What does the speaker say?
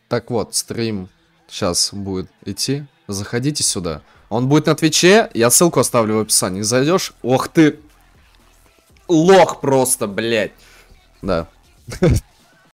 Так вот, стрим сейчас будет идти. Заходите сюда. Он будет на Твиче. Я ссылку оставлю в описании. Зайдешь. Ох ты. Лох просто, блядь. Да.